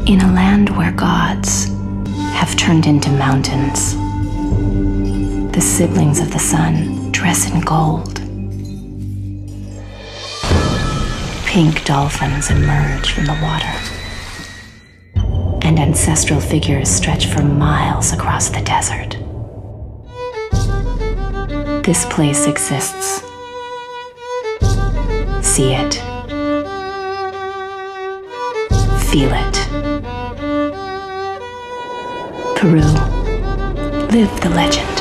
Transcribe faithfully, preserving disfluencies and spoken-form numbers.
In a land where gods have turned into mountains, the siblings of the sun dress in gold. Pink dolphins emerge from the water, and ancestral figures stretch for miles across the desert. This place exists. See it. Feel it. Peru, live the legend.